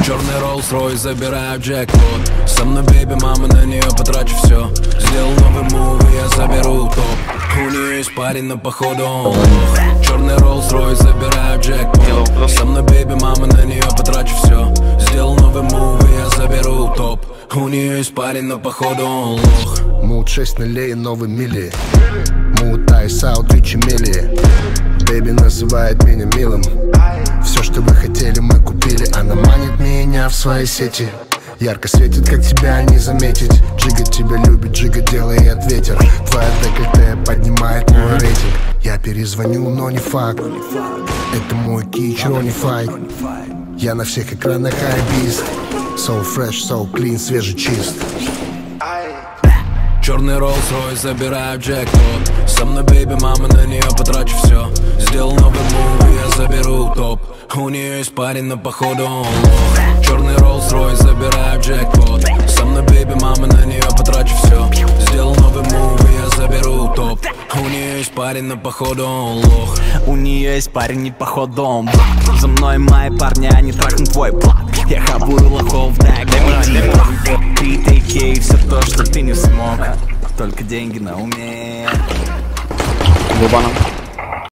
Черный Rolls-Royce, забираю джекпот. Со мной бейби, мама, на нее потрачу все. Сделал новый мув, и я заберу топ. У нее есть парень, но походу он лох. Черный Rolls-Royce, забираю джекпот. Со мной бейби, мама, на нее потрачу все. Сделал новый мув, и я заберу топ. У нее есть парень, но походу он лох. Мут 6 нулей, новый мили. Мут айс аут, ричи мили. Бэйби называет меня милым. Все, что вы хотели, мы купили. Она манит меня в свои сети. Ярко светит, как тебя не заметить. Джига тебя любит, Джига делает ветер. Твоя декольте поднимает мой рейтинг. Я перезвоню, но не факт. Это мой кич, Ронни Файт. Я на всех экранах хайбист. So fresh, so clean, свежий чист. Черный Rolls-Royce, забираю джекпот. Со мной бейби, мама, на нее потрачу все. Сделал новый мув, и я заберу топ. У нее есть парень, но походу он лох. Черный Rolls-Royce, забираю джекпот. Со мной бейби, мама, на нее потрачу все. Сделал новый мув, и я заберу топ. У нее есть парень, но походу он лох. У нее есть парень, не походу он благ. За мной мои парни, они трахнут твой плак. Я хабую лохов, дай гарантии. Ты тейкей, все то, что ты не смог. Только деньги на уме. Губаном.